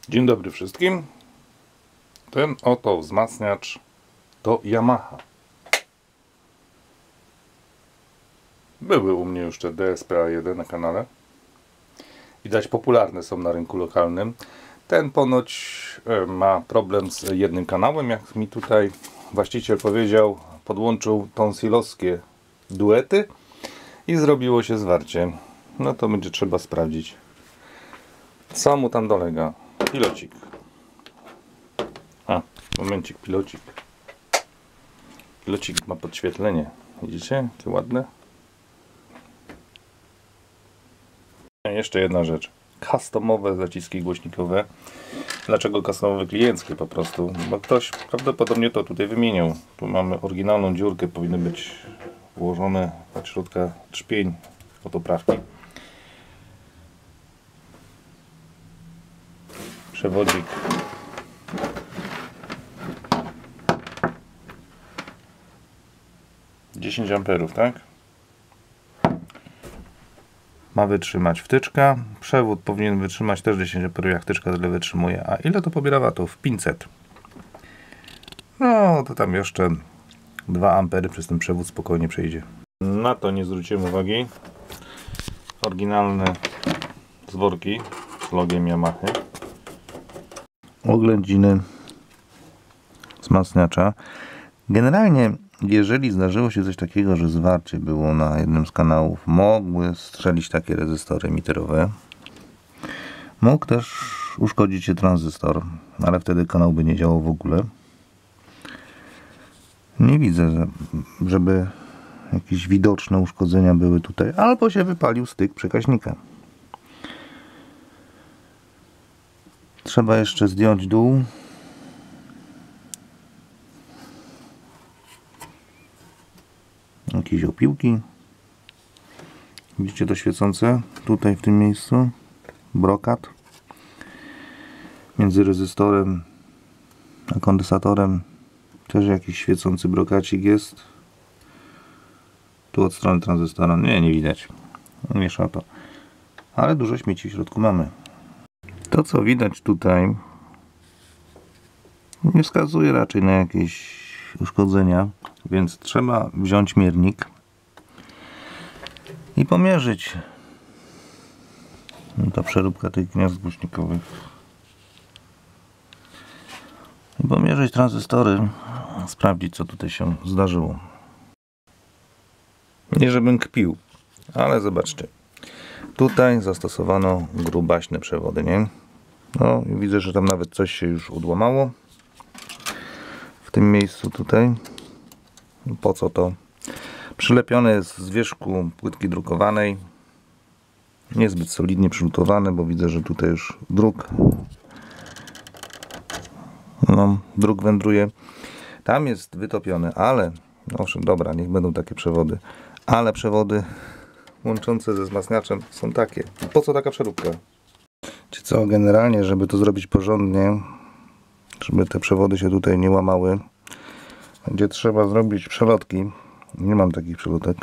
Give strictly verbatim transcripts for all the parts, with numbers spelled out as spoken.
Dzień dobry wszystkim. Ten oto wzmacniacz to Yamaha. Były u mnie już te D S P A jeden na kanale. Widać, popularne są na rynku lokalnym. Ten ponoć ma problem z jednym kanałem, jak mi tutaj właściciel powiedział. Podłączył tonsilowskie duety i zrobiło się zwarcie. No to będzie trzeba sprawdzić, co mu tam dolega. Pilocik. A, momencik, pilocik. Pilocik ma podświetlenie. Widzicie? Jakie ładne. Jeszcze jedna rzecz. Customowe zaciski głośnikowe. Dlaczego customowe? Klienckie po prostu. Bo ktoś prawdopodobnie to tutaj wymieniał. Tu mamy oryginalną dziurkę. Powinny być włożone od środka trzpień od oprawki. Przewodzik. dziesięć amperów, tak? Ma wytrzymać wtyczka. Przewód powinien wytrzymać też dziesięć amperów, jak wtyczka tyle wytrzymuje. A ile to pobiera watów? pięćset. No to tam jeszcze dwa ampery przez ten przewód spokojnie przejdzie. Na to nie zwróciłem uwagi. Oryginalne zworki z logiem Yamaha. Oględziny wzmacniacza. Generalnie, jeżeli zdarzyło się coś takiego, że zwarcie było na jednym z kanałów, mogły strzelić takie rezystory emiterowe. Mógł też uszkodzić się tranzystor, ale wtedy kanał by nie działał w ogóle. Nie widzę, żeby jakieś widoczne uszkodzenia były tutaj, albo się wypalił styk przekaźnika. Trzeba jeszcze zdjąć dół. Jakieś opiłki. Widzicie to świecące? Tutaj w tym miejscu. Brokat. Między rezystorem a kondensatorem też jakiś świecący brokacik jest. Tu od strony tranzystora. Nie, nie widać. Miesza to. Ale dużo śmieci w środku mamy. To, co widać tutaj, nie wskazuje raczej na jakieś uszkodzenia, więc trzeba wziąć miernik i pomierzyć. Ta przeróbka tych gniazd głośnikowych. I pomierzyć tranzystory, sprawdzić, co tutaj się zdarzyło. Nie żebym kpił, ale zobaczcie. Tutaj zastosowano grubaśne przewody, nie? No i widzę, że tam nawet coś się już odłamało. W tym miejscu tutaj. Po co to? Przylepione jest z wierzchu płytki drukowanej. Niezbyt solidnie przylutowane, bo widzę, że tutaj już druk no, druk wędruje. Tam jest wytopiony, ale owszem, dobra, niech będą takie przewody. Ale przewody łączące ze wzmacniaczem są takie. Po co taka przeróbka? Czy co, generalnie, żeby to zrobić porządnie, żeby te przewody się tutaj nie łamały, będzie trzeba zrobić przelotki. Nie mam takich przelotek.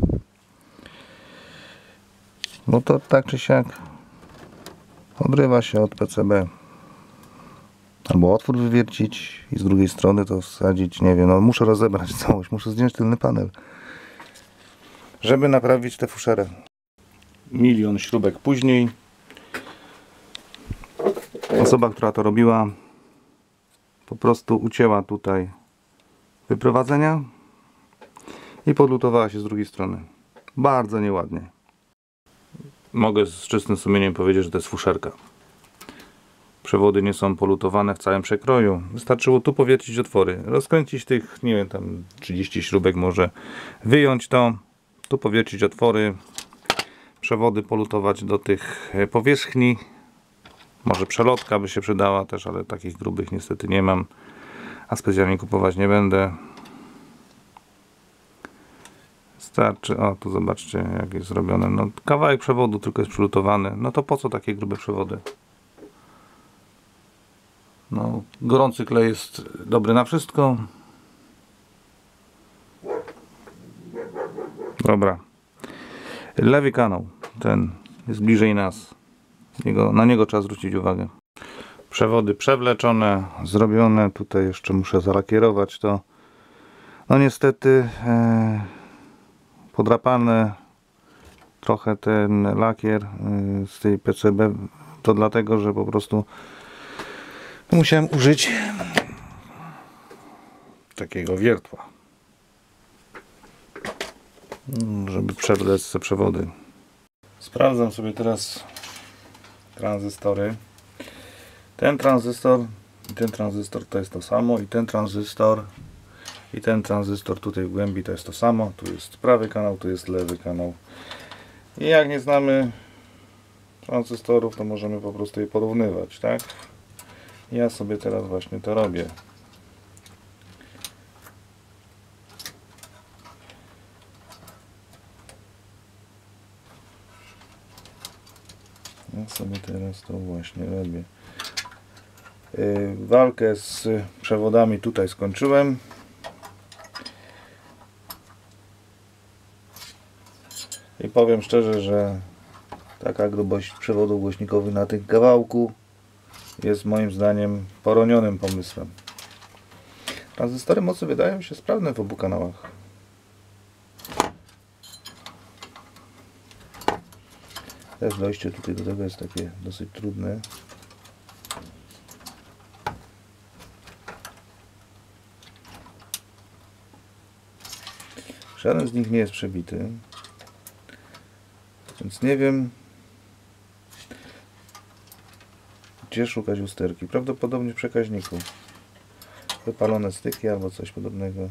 No to tak czy siak odrywa się od P C B. Albo otwór wywiercić i z drugiej strony to wsadzić, nie wiem, no muszę rozebrać całość, muszę zdjąć tylny panel, żeby naprawić tę fuszerę. Milion śrubek później osoba, która to robiła, po prostu ucięła tutaj wyprowadzenia i podlutowała się z drugiej strony. Bardzo nieładnie. Mogę z czystym sumieniem powiedzieć, że to jest fuszerka. Przewody nie są polutowane w całym przekroju. Wystarczyło tu powiercić otwory, rozkręcić tych, nie wiem, tam trzydzieści śrubek może, wyjąć to, tu powiercić otwory, przewody polutować do tych powierzchni. Może przelotka by się przydała też, ale takich grubych niestety nie mam, a specjalnie kupować nie będę. Starczy, o tu zobaczcie, jak jest zrobione. No, kawałek przewodu tylko jest przylutowany. No to po co takie grube przewody? No, gorący klej jest dobry na wszystko. Dobra. Lewy kanał, ten jest bliżej nas. Jego, na niego trzeba zwrócić uwagę. Przewody przewleczone, zrobione. Tutaj jeszcze muszę zalakierować to. No niestety e, podrapane trochę ten lakier e, z tej P C B. To dlatego, że po prostu musiałem użyć takiego wiertła, żeby przewlec te przewody. Sprawdzam sobie teraz tranzystory. Ten tranzystor i ten tranzystor to jest to samo, i ten tranzystor i ten tranzystor tutaj w głębi to jest to samo. Tu jest prawy kanał, tu jest lewy kanał. I jak nie znamy tranzystorów, to możemy po prostu je porównywać, tak? Ja sobie teraz właśnie to robię. Ja sobie teraz to właśnie robię. Yy, walkę z przewodami tutaj skończyłem. I powiem szczerze, że taka grubość przewodów głośnikowych na tym kawałku jest moim zdaniem poronionym pomysłem. Tranzystory mocy wydają się sprawne w obu kanałach. Też dojście tutaj do tego jest takie dosyć trudne. Żaden z nich nie jest przebity, więc nie wiem, gdzie szukać usterki. Prawdopodobnie w przekaźniku. Wypalone styki albo coś podobnego.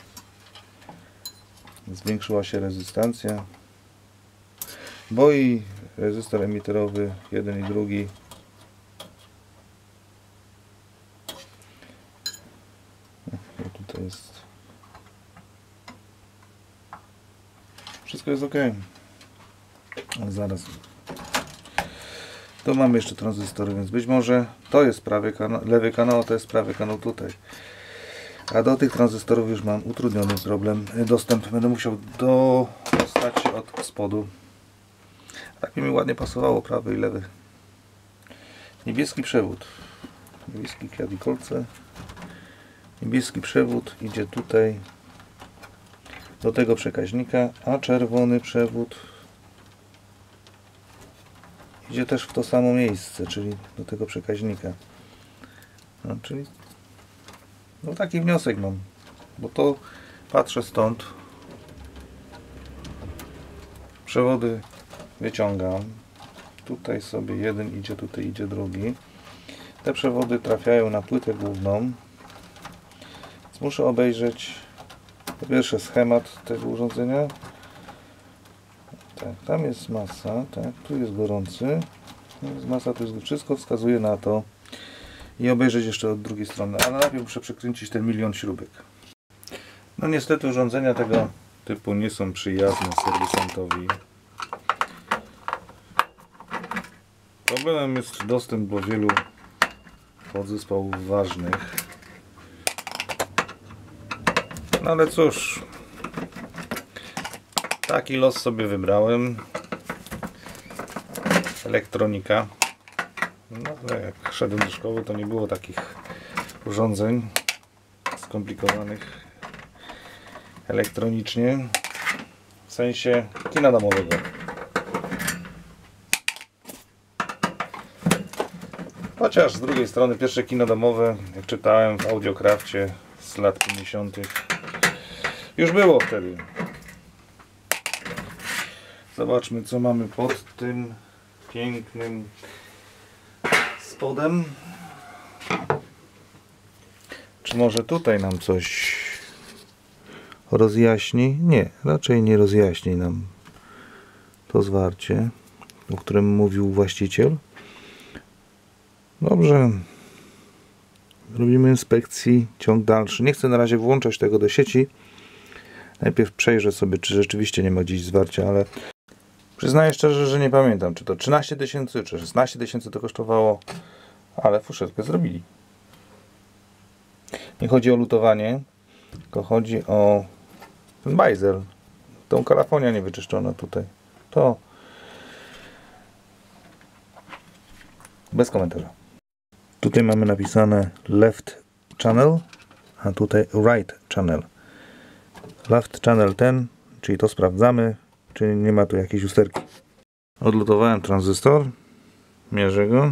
Zwiększyła się rezystancja, bo i rezystor emiterowy jeden i drugi o, tutaj jest. Wszystko jest ok. Ale zaraz. Tu mamy jeszcze tranzystory, więc być może to jest prawy kanał, lewy kanał, a to jest prawy kanał tutaj. A do tych tranzystorów już mam utrudniony problem. Dostęp będę musiał dostać się od spodu. Tak mi ładnie pasowało prawy i lewy. Niebieski przewód. Niebieski kwiat i kolce. Niebieski przewód idzie tutaj do tego przekaźnika, a czerwony przewód idzie też w to samo miejsce, czyli do tego przekaźnika. No, czyli no taki wniosek mam, bo to patrzę stąd, przewody wyciągam, tutaj sobie jeden idzie, tutaj idzie drugi. Te przewody trafiają na płytę główną, więc muszę obejrzeć po pierwsze schemat tego urządzenia. Tak, tam jest masa, tak, tu jest gorący, tu jest masa, tu jest, wszystko wskazuje na to. I obejrzeć jeszcze od drugiej strony, ale najpierw muszę przekręcić ten milion śrubek. No niestety urządzenia tego typu nie są przyjazne serwisantowi. Problemem jest dostęp do wielu podzespołów ważnych. No ale cóż, taki los sobie wybrałem. Elektronika. No ale jak szedłem do szkoły, to nie było takich urządzeń skomplikowanych elektronicznie, w sensie kina domowego. Chociaż z drugiej strony pierwsze kino domowe, jak czytałem w Audiocrafcie z lat pięćdziesiątych, już było wtedy. Zobaczmy, co mamy pod tym pięknym spodem. Czy może tutaj nam coś rozjaśni? Nie, raczej nie rozjaśni nam to zwarcie, o którym mówił właściciel. Dobrze. Robimy inspekcji, ciąg dalszy. Nie chcę na razie włączać tego do sieci. Najpierw przejrzę sobie, czy rzeczywiście nie ma gdzieś zwarcia, ale przyznaję szczerze, że nie pamiętam, czy to trzynaście tysięcy, czy szesnaście tysięcy to kosztowało, ale fuszetkę zrobili. Nie chodzi o lutowanie, tylko chodzi o ten bajzel, tą kalafonia niewyczyszczona tutaj. To bez komentarza. Tutaj mamy napisane left channel, a tutaj right channel. Left channel ten, czyli to sprawdzamy, czy nie ma tu jakiejś usterki. Odlutowałem tranzystor, mierzę go.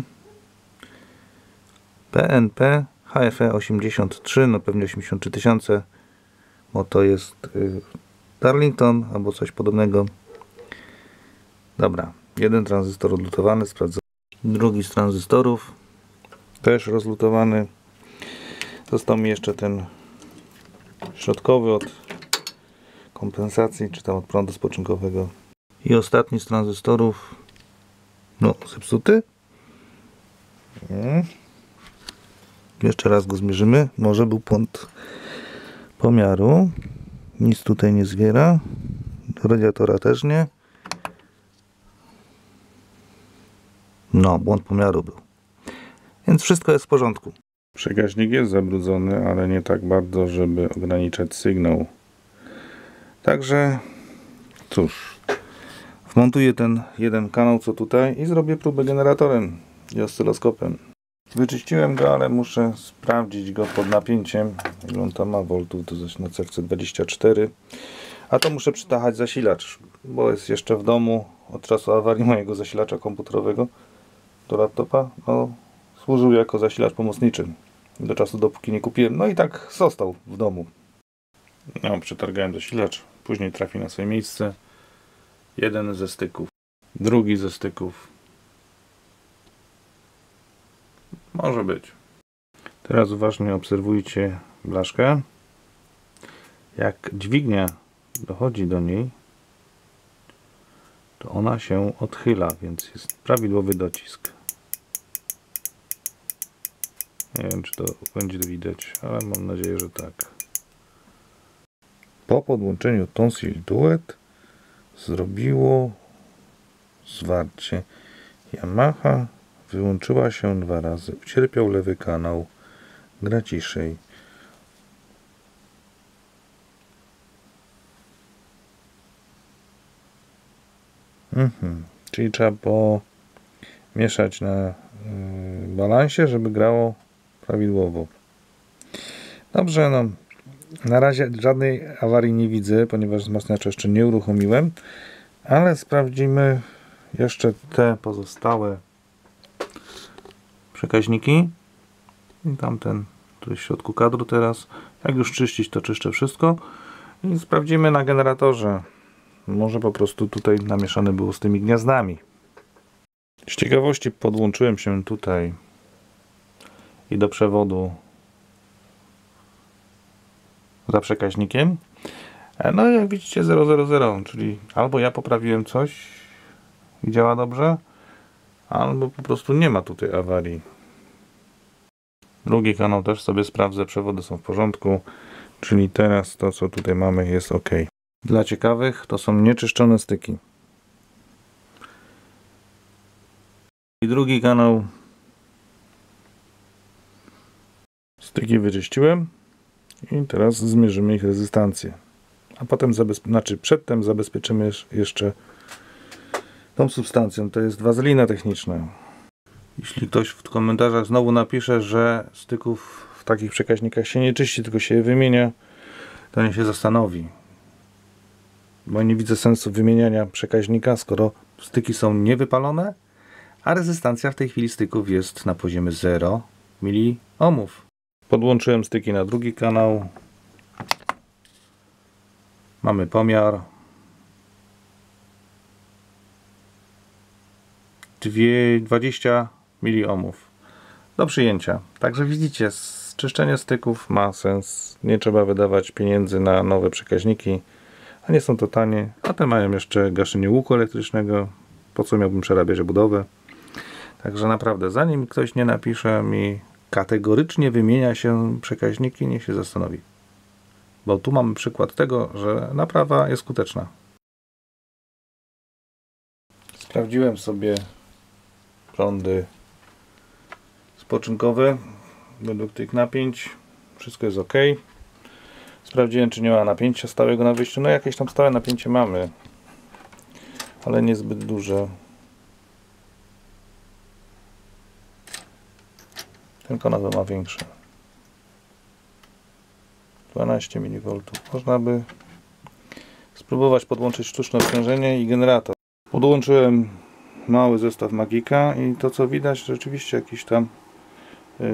P N P H F E osiemdziesiąt trzy, no pewnie osiemdziesiąt trzy tysiące, bo to jest y, Darlington albo coś podobnego. Dobra, jeden tranzystor odlutowany, sprawdzam. Drugi z tranzystorów też rozlutowany. Został mi jeszcze ten środkowy od kompensacji, czy tam od prądu spoczynkowego. I ostatni z tranzystorów, no zepsuty. Hmm. Jeszcze raz go zmierzymy. Może był błąd pomiaru. Nic tutaj nie zwiera. Do radiatora też nie. No, błąd pomiaru był. Więc wszystko jest w porządku. Przekaźnik jest zabrudzony, ale nie tak bardzo, żeby ograniczać sygnał. Także cóż, wmontuję ten jeden kanał co tutaj i zrobię próbę generatorem i oscyloskopem. Wyczyściłem go, ale muszę sprawdzić go pod napięciem. Ile on tam ma voltów, to zaś na cewce dwadzieścia cztery. A to muszę przytachać zasilacz, bo jest jeszcze w domu od czasu awarii mojego zasilacza komputerowego do laptopa. No, służył jako zasilacz pomocniczy do czasu, dopóki nie kupiłem. No i tak został w domu. No, przetargałem zasilacz, później trafi na swoje miejsce. Jeden ze styków, drugi ze styków. Może być. Teraz uważnie obserwujcie blaszkę. Jak dźwignia dochodzi do niej, to ona się odchyla, więc jest prawidłowy docisk. Nie wiem, czy to będzie widać, ale mam nadzieję, że tak. Po podłączeniu Tonsil Duet zrobiło zwarcie. Yamaha wyłączyła się dwa razy. Ucierpiał lewy kanał. Gra ciszej. Mhm. Czyli trzeba pomieszać na yy, balansie, żeby grało prawidłowo. Dobrze, no. Na razie żadnej awarii nie widzę, ponieważ wzmacniacza jeszcze nie uruchomiłem. Ale sprawdzimy jeszcze te pozostałe przekaźniki. I tamten, tu jest w środku kadru teraz. Jak już czyścić, to czyszczę wszystko. I sprawdzimy na generatorze. Może po prostu tutaj namieszane było z tymi gniazdami. Z ciekawości podłączyłem się tutaj i do przewodu za przekaźnikiem. No i jak widzicie zero zero zero, czyli albo ja poprawiłem coś i działa dobrze, albo po prostu nie ma tutaj awarii. Drugi kanał też sobie sprawdzę, przewody są w porządku, czyli teraz to co tutaj mamy jest ok. Dla ciekawych to są nieczyszczone styki. I drugi kanał. Styki wyczyściłem i teraz zmierzymy ich rezystancję. A potem, znaczy przedtem zabezpieczymy jeszcze tą substancją, to jest wazelina techniczna. Jeśli ktoś w komentarzach znowu napisze, że styków w takich przekaźnikach się nie czyści, tylko się je wymienia, to niech się zastanowi. Bo nie widzę sensu wymieniania przekaźnika, skoro styki są niewypalone, a rezystancja w tej chwili styków jest na poziomie zero miliohmów. Podłączyłem styki na drugi kanał. Mamy pomiar. dwadzieścia miliohmów do przyjęcia. Także widzicie, czyszczenie styków ma sens. Nie trzeba wydawać pieniędzy na nowe przekaźniki, a nie są to tanie. A te mają jeszcze gaszenie łuku elektrycznego. Po co miałbym przerabiać budowę? Także naprawdę, zanim ktoś nie napisze mi kategorycznie wymienia się przekaźniki, niech się zastanowi. Bo tu mamy przykład tego, że naprawa jest skuteczna. Sprawdziłem sobie prądy spoczynkowe według tych napięć. Wszystko jest ok. Sprawdziłem, czy nie ma napięcia stałego na wyjściu. No jakieś tam stałe napięcie mamy, ale niezbyt duże. Ten kanał ma większy. dwanaście miliwoltów. Można by spróbować podłączyć sztuczne obciążenie i generator. Podłączyłem mały zestaw Magika i to co widać rzeczywiście jakiś tam yy,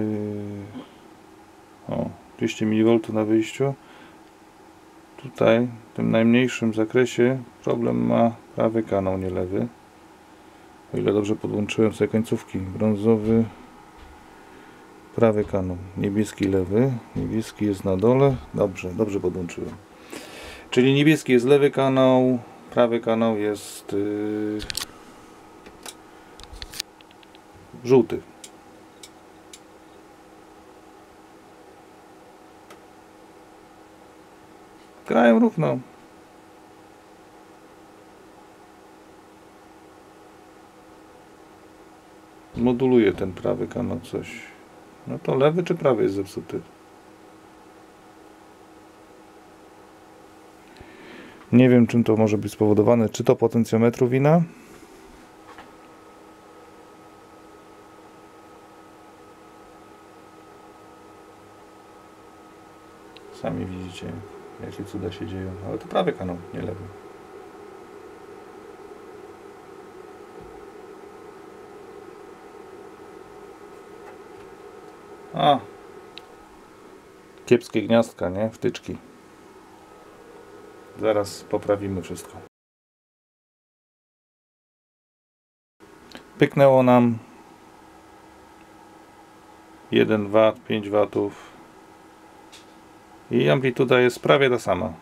o, dwieście miliwoltów na wyjściu. Tutaj w tym najmniejszym zakresie problem ma prawy kanał, nie lewy. O ile dobrze podłączyłem sobie końcówki. Brązowy prawy kanał, niebieski lewy, niebieski jest na dole. Dobrze, dobrze podłączyłem. Czyli niebieski jest lewy kanał, prawy kanał jest yy, żółty. Grają równo. Moduluje ten prawy kanał coś. No to lewy czy prawy jest zepsuty? Nie wiem czym to może być spowodowane. Czy to potencjometru wina? Sami widzicie jakie cuda się dzieją. Ale to prawy kanał, nie lewy. A, kiepskie gniazdka, nie? Wtyczki. Zaraz poprawimy wszystko. Pyknęło nam jeden wat, pięć watów i amplituda jest prawie ta sama.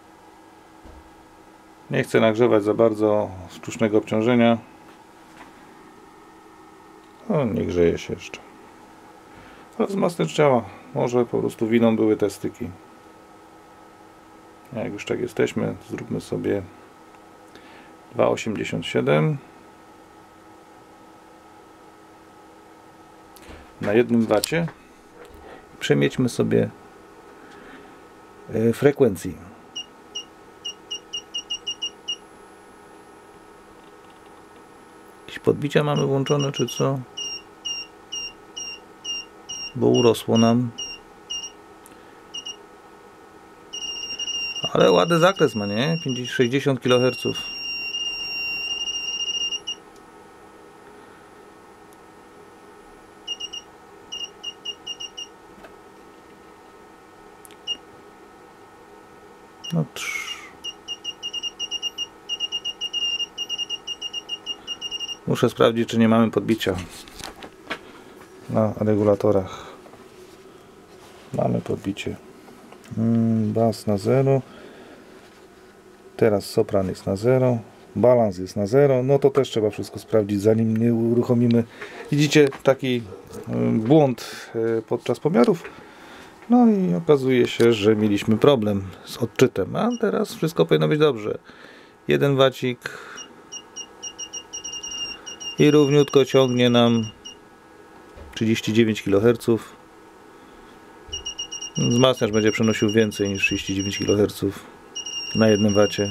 Nie chcę nagrzewać za bardzo sztucznego obciążenia. No, nie grzeje się jeszcze. Wzmacniacz działa. Może po prostu winą były te styki. Jak już tak jesteśmy, zróbmy sobie dwa osiemdziesiąt siedem na jednym wacie. Przemiećmy sobie frekwencji. Jakieś podbicia mamy włączone, czy co? Bo urosło nam. Ale ładny zakres ma, nie? sześćdziesiąt kiloherców. No trz. Muszę sprawdzić, czy nie mamy podbicia na regulatorach. Mamy podbicie. Mm, bas na zero. Teraz sopran jest na zero. Balans jest na zero. No to też trzeba wszystko sprawdzić, zanim nie uruchomimy. Widzicie taki błąd podczas pomiarów. No i okazuje się, że mieliśmy problem z odczytem. A teraz wszystko powinno być dobrze. Jeden wacik i równiutko ciągnie nam trzydzieści dziewięć kiloherców. Wzmacniacz będzie przenosił więcej niż trzydzieści dziewięć kiloherców na jednym wacie.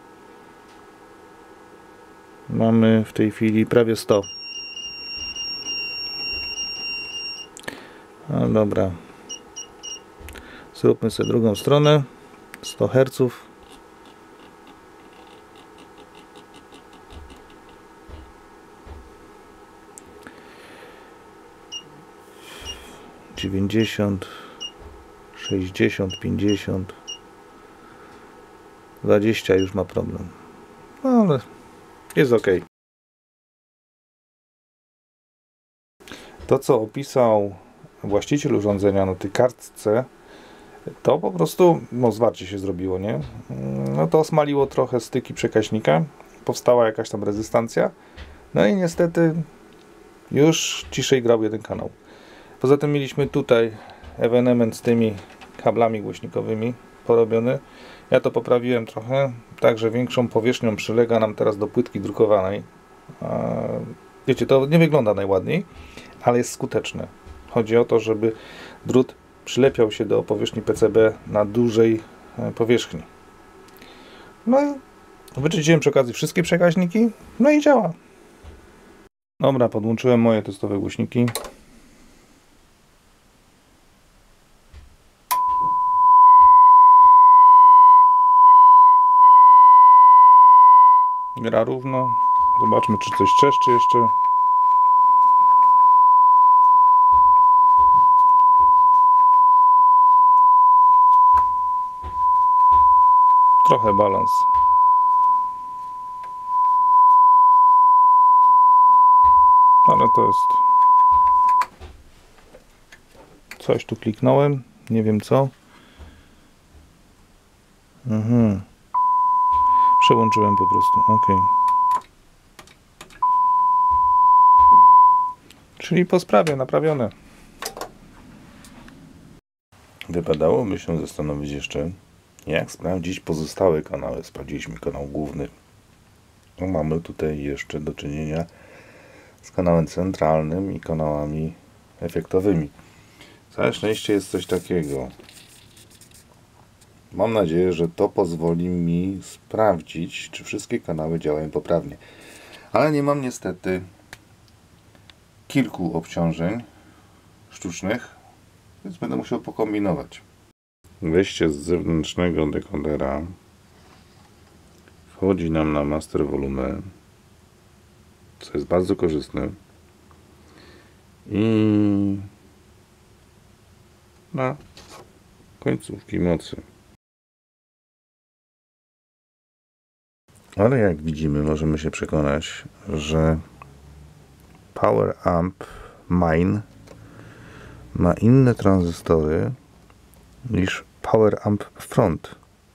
Mamy w tej chwili prawie sto. No dobra. Zróbmy sobie drugą stronę. sto herców. dziewięćdziesiąt, sześćdziesiąt, pięćdziesiąt, dwadzieścia już ma problem. No ale jest ok. To co opisał właściciel urządzenia na tej kartce, to po prostu no, zwarcie się zrobiło, nie? No to osmaliło trochę styki przekaźnika, powstała jakaś tam rezystancja, no i niestety już ciszej grał jeden kanał. Poza tym mieliśmy tutaj ewenement z tymi kablami głośnikowymi porobiony. Ja to poprawiłem trochę, tak że większą powierzchnią przylega nam teraz do płytki drukowanej. Wiecie, to nie wygląda najładniej, ale jest skuteczne. Chodzi o to, żeby drut przylepiał się do powierzchni P C B na dużej powierzchni. No i wyczyściłem przy okazji wszystkie przekaźniki, no i działa. Dobra, podłączyłem moje testowe głośniki. miara równo. Zobaczmy, czy coś trzeszczy jeszcze. Trochę balans. Ale to jest... Coś tu kliknąłem, nie wiem co. Mhm. Przełączyłem po prostu, ok. Czyli po sprawie, naprawione. Wypadałoby się zastanowić jeszcze, jak sprawdzić pozostałe kanały. Sprawdziliśmy kanał główny. No, mamy tutaj jeszcze do czynienia z kanałem centralnym i kanałami efektowymi. Całe szczęście jest coś takiego. Mam nadzieję, że to pozwoli mi sprawdzić, czy wszystkie kanały działają poprawnie. Ale nie mam niestety kilku obciążeń sztucznych, więc będę musiał pokombinować. Wejście z zewnętrznego dekodera wchodzi nam na master volume, co jest bardzo korzystne, i na końcówki mocy. Ale jak widzimy, możemy się przekonać, że Power Amp Main ma inne tranzystory niż Power Amp Front.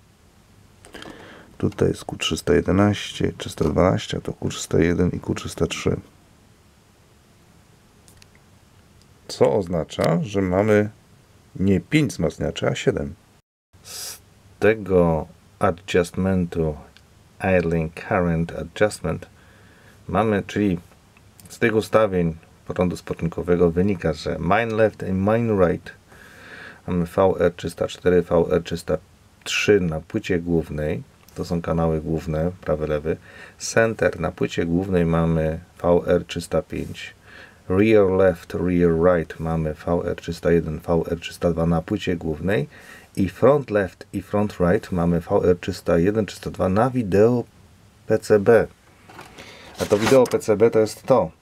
Tutaj jest Q trzysta jedenaście, trzysta dwanaście, a to Q trzysta jeden i Q trzysta trzy. Co oznacza, że mamy nie pięć wzmacniaczy, a siedem. Z tego adjustmentu Idling Current Adjustment mamy, czyli z tych ustawień prądu spoczynkowego wynika, że main left i main right mamy V R trzysta cztery, V R trzysta trzy na płycie głównej, to są kanały główne, prawy, lewy. Center na płycie głównej mamy V R trzysta pięć, rear left, rear right mamy V R trzysta jeden, V R trzysta dwa na płycie głównej i front left i front right mamy V R trzysta jeden, trzysta dwa na wideo P C B. A to wideo P C B to jest to.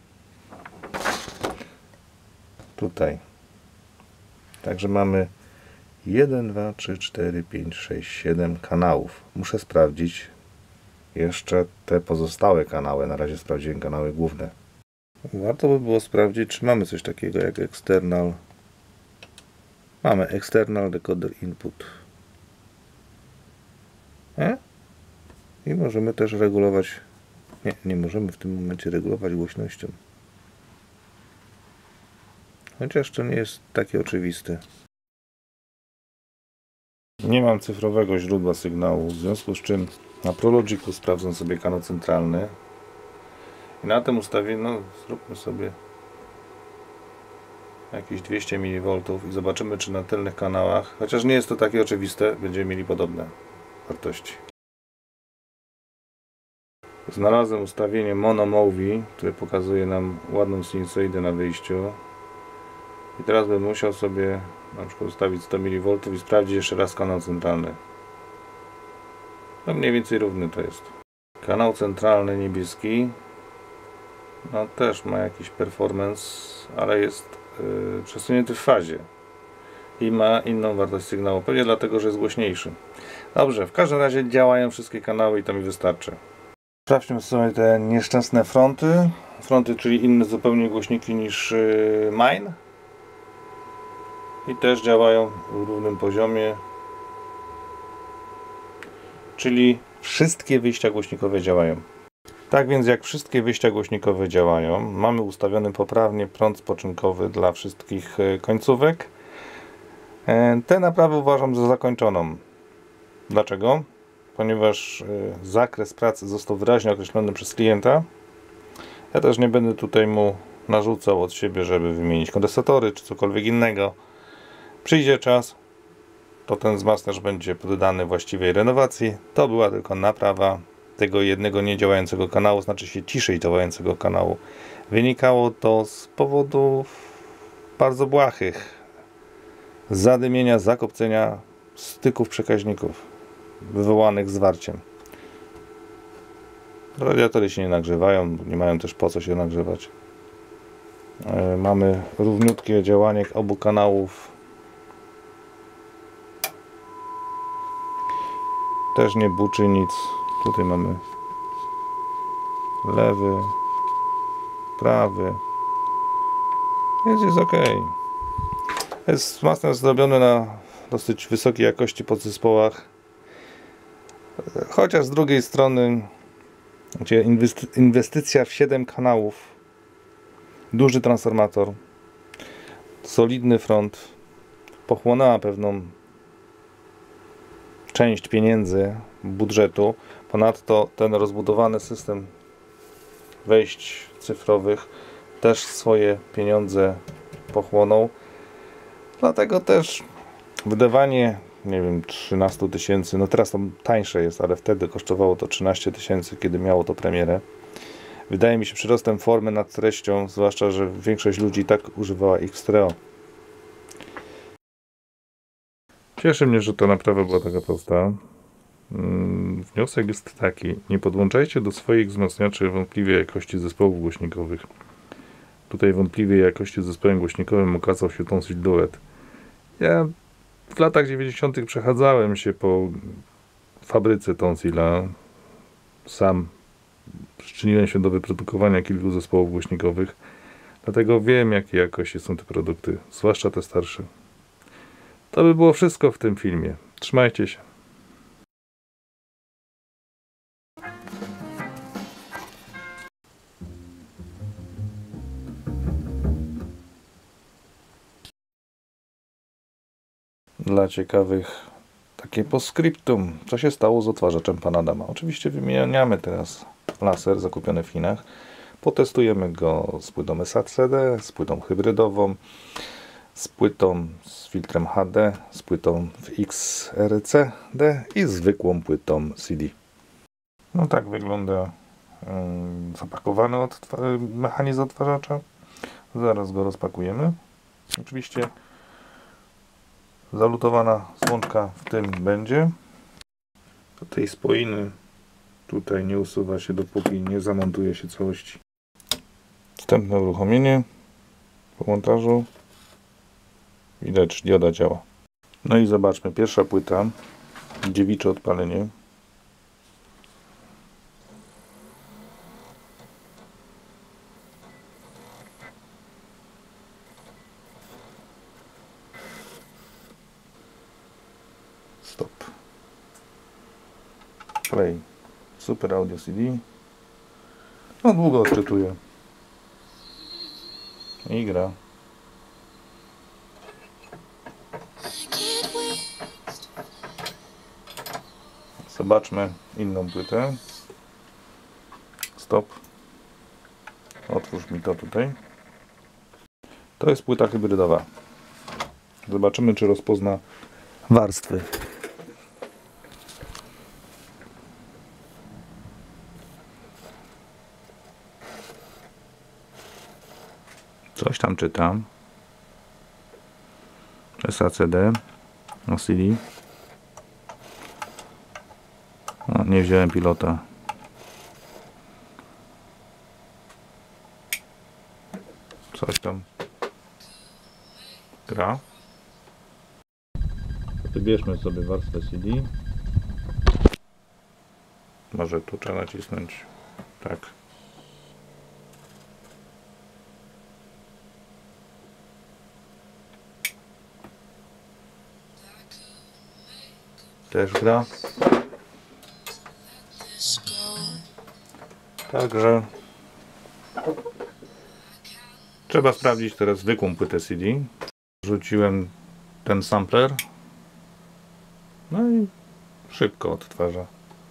Tutaj. Także mamy jeden, dwa, trzy, cztery, pięć, sześć, siedem kanałów. Muszę sprawdzić jeszcze te pozostałe kanały. Na razie sprawdziłem kanały główne. Warto by było sprawdzić, czy mamy coś takiego jak external. Mamy external decoder input. E? I możemy też regulować. Nie, nie możemy w tym momencie regulować głośnością. Chociaż to nie jest takie oczywiste. Nie mam cyfrowego źródła sygnału, w związku z czym na ProLogicu sprawdzę sobie kanał centralny. I na tym ustawieniu, no zróbmy sobie jakieś dwieście miliwoltów i zobaczymy, czy na tylnych kanałach, chociaż nie jest to takie oczywiste, będziemy mieli podobne wartości. Znalazłem ustawienie Mono Movie, które pokazuje nam ładną sinusoidę na wyjściu. I teraz bym musiał sobie na przykład ustawić sto miliwoltów i sprawdzić jeszcze raz kanał centralny. No mniej więcej równy to jest. Kanał centralny niebieski, no też ma jakiś performance, ale jest yy, przesunięty w fazie i ma inną wartość sygnału, pewnie dlatego, że jest głośniejszy. Dobrze, w każdym razie działają wszystkie kanały i to mi wystarczy. Sprawdźmy sobie te nieszczęsne fronty. Fronty, czyli inne zupełnie głośniki niż yy, main. I też działają w równym poziomie. Czyli wszystkie wyjścia głośnikowe działają. Tak więc jak wszystkie wyjścia głośnikowe działają, mamy ustawiony poprawnie prąd spoczynkowy dla wszystkich końcówek. Tę naprawę uważam za zakończoną. Dlaczego? Ponieważ zakres pracy został wyraźnie określony przez klienta. Ja też nie będę tutaj mu narzucał od siebie, żeby wymienić kondensatory czy cokolwiek innego. Przyjdzie czas, to ten wzmacniacz będzie poddany właściwej renowacji. To była tylko naprawa tego jednego niedziałającego kanału, znaczy się ciszej działającego kanału. Wynikało to z powodów bardzo błahych. Zadymienia, zakopcenia styków przekaźników wywołanych zwarciem. Radiatory się nie nagrzewają, nie mają też po co się nagrzewać. Mamy równiutkie działanie obu kanałów. Też nie buczy nic. Tutaj mamy lewy, prawy. Więc jest ok. Jest masło zrobione na dosyć wysokiej jakości podzespołach. Chociaż z drugiej strony gdzie inwestycja w siedem kanałów, duży transformator, solidny front pochłonęła pewną część pieniędzy budżetu. Ponadto ten rozbudowany system wejść cyfrowych też swoje pieniądze pochłonął. Dlatego też wydawanie, nie wiem, trzynaście tysięcy, no teraz to tańsze jest, ale wtedy kosztowało to trzynaście tysięcy, kiedy miało to premierę. Wydaje mi się przyrostem formy nad treścią, zwłaszcza że większość ludzi tak używała X-Stereo. Cieszy mnie, że ta naprawa była taka prosta. Hmm, wniosek jest taki: nie podłączajcie do swoich wzmacniaczy wątpliwej jakości zespołów głośnikowych. Tutaj wątpliwej jakości zespołem głośnikowym okazał się Tonsil Duet. Ja w latach dziewięćdziesiątych przechadzałem się po fabryce Tonsila. Sam przyczyniłem się do wyprodukowania kilku zespołów głośnikowych. Dlatego wiem, jakie jakości są te produkty, zwłaszcza te starsze. To by było wszystko w tym filmie. Trzymajcie się. Dla ciekawych takie postscriptum. Co się stało z odtwarzaczem pana Adama? Oczywiście wymieniamy teraz laser zakupiony w Chinach. Potestujemy go z płytą S A C D, z płytą hybrydową, z płytą z filtrem H D, z płytą w X R C D i zwykłą płytą C D. No tak wygląda um, zapakowany mechanizm odtwarzacza. Zaraz go rozpakujemy. Oczywiście zalutowana złączka w tym będzie. Tej spoiny tutaj nie usuwa się, dopóki nie zamontuje się całości. Wstępne uruchomienie po montażu. Widać, dioda działa. No i zobaczmy, pierwsza płyta, dziewicze odpalenie. Stop. Play. Super Audio C D. No długo odczytuje. I gra. Zobaczmy inną płytę. Stop. Otwórz mi to tutaj. To jest płyta hybrydowa. Zobaczymy, czy rozpozna warstwy. Coś tam czytam. S A C D. C D. O, nie wziąłem pilota. Coś tam gra. Wybierzmy sobie warstwę C D. Może tu trzeba nacisnąć. Tak. Też gra. Także trzeba sprawdzić teraz zwykłą płytę C D. Wrzuciłem ten sampler. No i szybko odtwarza.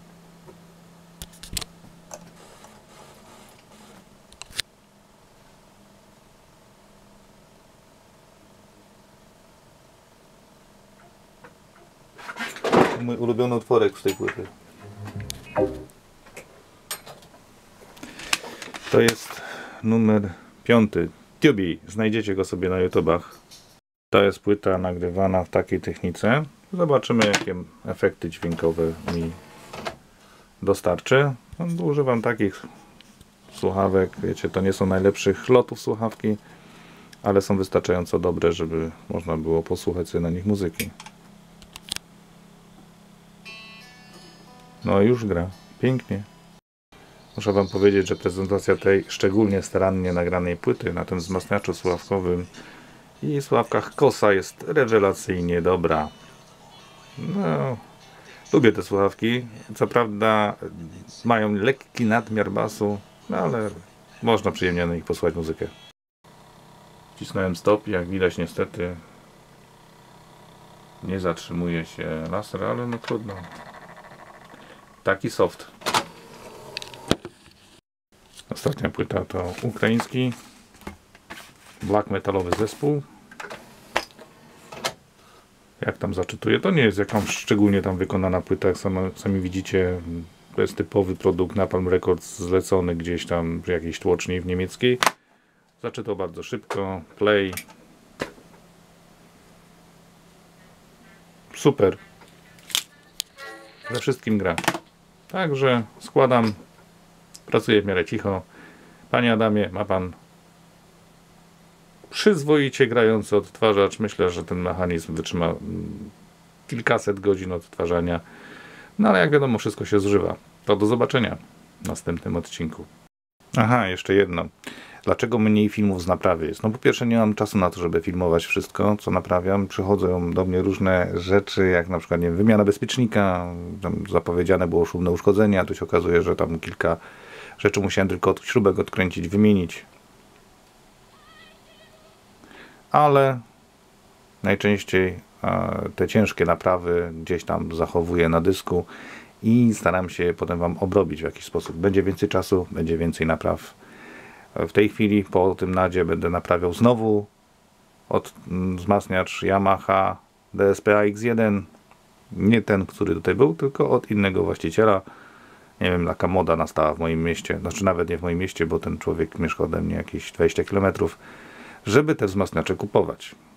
Mój ulubiony utworek z tej płyty. To jest numer piąty. Tubi. Znajdziecie go sobie na YouTubach. To jest płyta nagrywana w takiej technice. Zobaczymy, jakie efekty dźwiękowe mi dostarczy. No, używam takich słuchawek, wiecie, to nie są najlepszych lotów słuchawki, ale są wystarczająco dobre, żeby można było posłuchać sobie na nich muzyki. No już gra, pięknie. Muszę wam powiedzieć, że prezentacja tej szczególnie starannie nagranej płyty na tym wzmacniaczu słuchawkowym i słuchawkach Kosa jest rewelacyjnie dobra. No, lubię te słuchawki. Co prawda mają lekki nadmiar basu, no ale można przyjemnie na nich posłuchać muzykę. Wcisnąłem stop i jak widać niestety nie zatrzymuje się laser, ale no trudno. Taki soft. Ostatnia płyta to ukraiński black metalowy zespół. Jak tam zaczytuję, to nie jest jakąś szczególnie tam wykonana płyta, jak sami, sami widzicie, to jest typowy produkt Napalm Records zlecony gdzieś tam przy jakiejś tłoczni w niemieckiej. Zaczytał bardzo szybko, play. Super. Ze wszystkim gra. Także składam, pracuję w miarę cicho. Panie Adamie, ma pan przyzwoicie grający odtwarzacz. Myślę, że ten mechanizm wytrzyma kilkaset godzin odtwarzania. No ale jak wiadomo, wszystko się zużywa. To do zobaczenia w następnym odcinku. Aha, jeszcze jedno. Dlaczego mniej filmów z naprawy jest? No po pierwsze nie mam czasu na to, żeby filmować wszystko, co naprawiam. Przychodzą do mnie różne rzeczy, jak na przykład nie wiem, wymiana bezpiecznika, tam zapowiedziane było szumne uszkodzenia, tu się okazuje, że tam kilka rzeczy musiałem tylko od śrubek odkręcić, wymienić. Ale najczęściej e, te ciężkie naprawy gdzieś tam zachowuję na dysku i staram się potem wam obrobić w jakiś sposób. Będzie więcej czasu, będzie więcej napraw. W tej chwili po tym nadzie będę naprawiał znowu od wzmacniacz Yamaha D S P A X jeden. Nie ten, który tutaj był, tylko od innego właściciela. Nie wiem, jaka moda nastała w moim mieście. Znaczy nawet nie w moim mieście, bo ten człowiek mieszka ode mnie jakieś dwadzieścia kilometrów. Żeby te wzmacniacze kupować.